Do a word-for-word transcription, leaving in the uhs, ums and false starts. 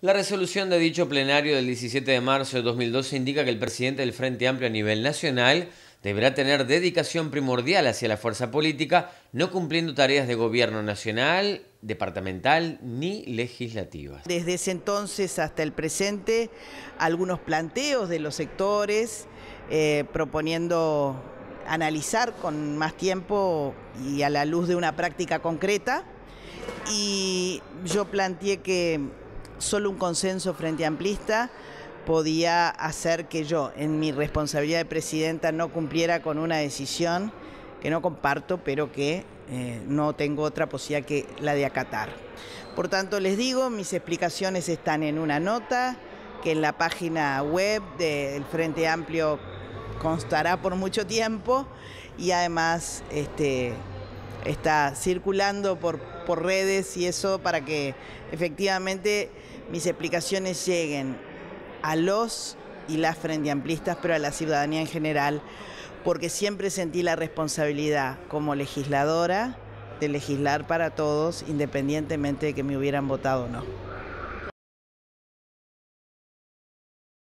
La resolución de dicho plenario del diecisiete de marzo de dos mil doce indica que el presidente del Frente Amplio a nivel nacional deberá tener dedicación primordial hacia la fuerza política, no cumpliendo tareas de gobierno nacional, departamental ni legislativas. Desde ese entonces hasta el presente, algunos planteos de los sectores eh, proponiendo analizar con más tiempo y a la luz de una práctica concreta, y yo planteé que solo un consenso frente amplista podía hacer que yo, en mi responsabilidad de presidenta, no cumpliera con una decisión que no comparto, pero que eh, no tengo otra posibilidad que la de acatar. Por tanto, les digo, mis explicaciones están en una nota que en la página web del Frente Amplio constará por mucho tiempo, y además este, está circulando por, por redes y eso, para que efectivamente mis explicaciones lleguen a los y las frente amplistas, pero a la ciudadanía en general, porque siempre sentí la responsabilidad como legisladora de legislar para todos, independientemente de que me hubieran votado o no.